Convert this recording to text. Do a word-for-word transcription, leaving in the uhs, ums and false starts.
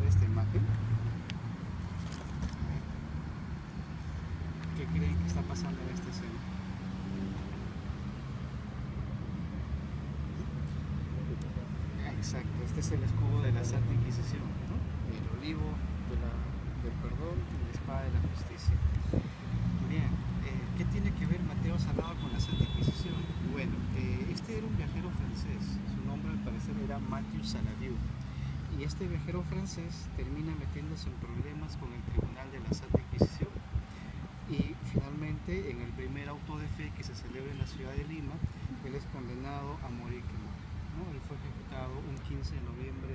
esta imagen. ¿Qué creen que está pasando en esta escena? Exacto, este es el escudo de la Santa Inquisición, ¿no? El olivo de la, del perdón y la espada de la justicia. Bien, eh, ¿qué tiene que ver Mateo Salado con la Santa Inquisición? Bueno, eh, este era un viajero francés, su nombre al parecer era Mathieu Saladieu, y este viajero francés termina metiéndose en problemas con el Tribunal de la Santa Inquisición, y finalmente en el primer auto de fe que se celebra en la ciudad de Lima, él es condenado a morir quemado, ¿no? Él fue ejecutado un quince de noviembre